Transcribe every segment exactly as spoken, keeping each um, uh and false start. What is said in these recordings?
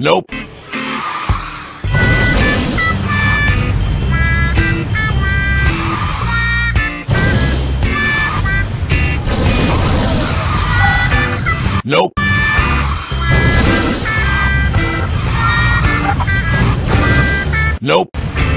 Nope. Nope. Nope.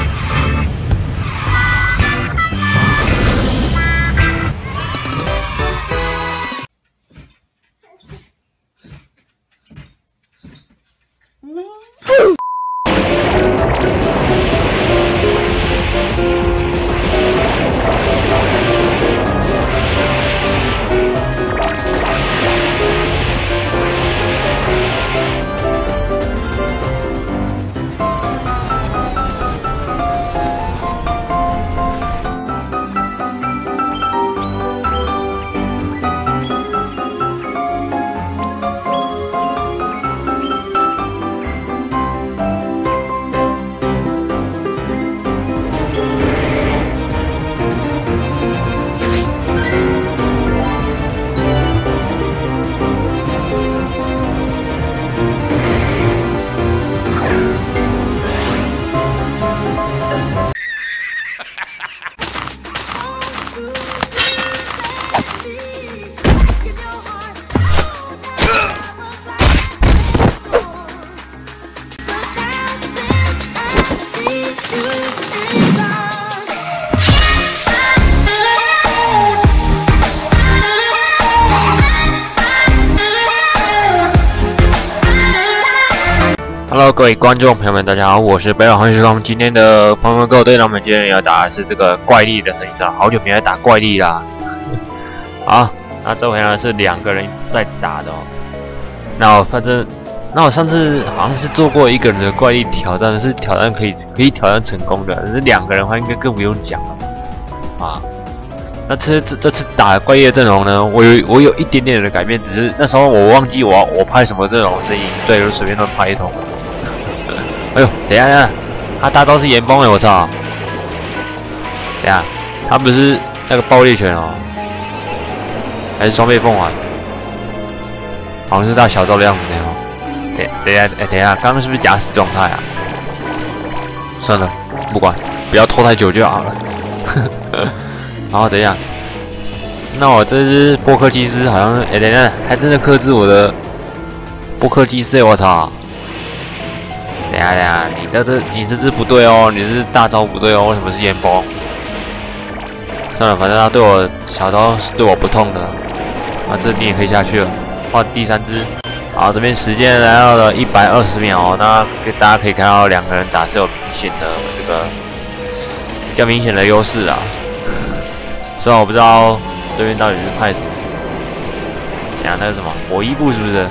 Hello， 各位观众朋友们，大家好，我是北老欢迎收看我们今天的朋友们购对，那我们今天要打的是这个怪力的很大，好久没来打怪力啦。好，那这回呢是两个人在打的哦。那我反正，那我上次好像是做过一个人的怪力挑战，是挑战可以可以挑战成功的，但是两个人的话应该更不用讲了啊。那这这这次打的怪力的阵容呢，我有我有一点点的改变，只是那时候我忘记我我拍什么阵容声音，对，就随便乱拍一通。哎呦，等一下等一下，他大招是岩崩哎，我操！等一下，他不是那个爆裂拳哦，还是双倍凤凰？好像是他小招的样子呢哦。等等一下，哎，等一下，刚刚是不是假死状态啊？算了，不管，不要拖太久就好了。然后等一下，那我这只波克基斯好像，哎，等一下，还真的克制我的波克基斯，我操！等下等下，你的这你这只不对哦，你这是大招不对哦，为什么是岩崩？算了，反正他对我小招是对我不痛的，啊，这你也可以下去了。换第三只，好，这边时间来到了一百二十秒哦，那大家可以看到两个人打是有明显的这个比较明显的优势啊。虽然我不知道对面到底是派什么，等下那个什么火一步是不是？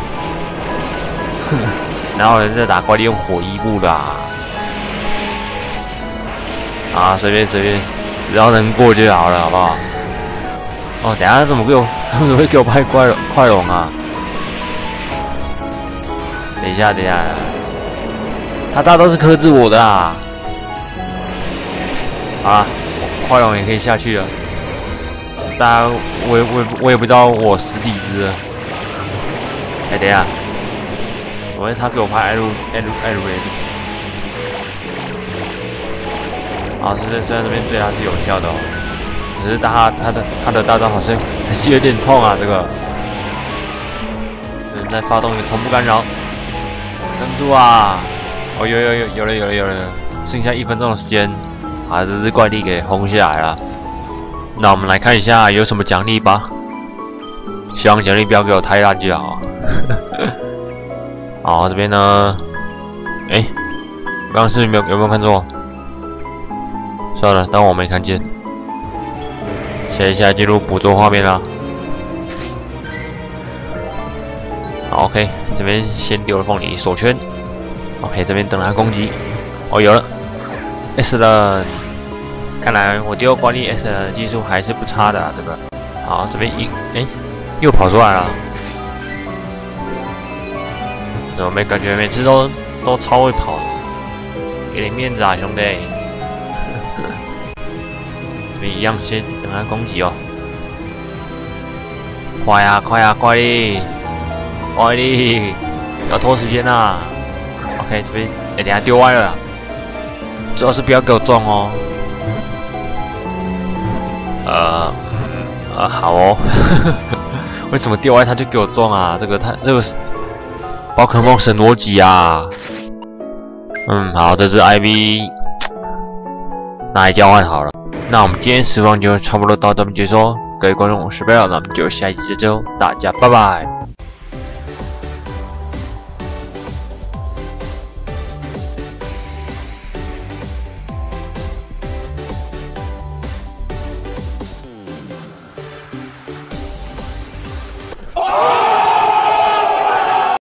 然后人在打怪力用火一步啦，啊，随便随便，只要能过就好了，好不好？哦，等一下他怎么给我，他怎么会给我拍快快龙啊？等一下等一下，他大都是克制我的啊！好啦，快龙也可以下去了。大家，我也我也我也不知道我十几只了。哎，等一下。我问他给我拍艾路艾路艾路雷利，啊，虽然虽然这边对他是有效的哦，只是他他的他的大招好像还是有点痛啊，这个。嗯，再发动一个同步干扰，撑住啊！哦，有有有有了有了有了，剩下一分钟的时间，把这只怪力给轰下来了。那我们来看一下有什么奖励吧，希望奖励不要给我太烂就好。好，这边呢，哎，刚刚是有没有有没有看错？算了，当我没看见。现在现在进入捕捉画面啦。好 ，OK， 这边先丢了凤梨锁圈。OK， 这边等他攻击。哦，有了 ，S 了。看来我丢怪力 S 的技术还是不差的、啊，对吧？好，这边一哎又跑出来了。怎么没感觉每次都都超会跑的？给点面子啊，兄弟！这边一样先等他攻击哦。快啊快啊，怪力！怪力！要拖时间啊！ OK， 这边哎、欸，等下丢歪了啦，最好是不要给我中哦。呃，嗯，呃，好哦。为什么丢歪它就给我中啊？这个它这个宝可梦神逻辑啊。嗯，好，这只 I V 拿来交换好了。那我们今天实况就差不多到这边结束。各位观众，我是贝尔，那我们就下一集再见，大家拜拜。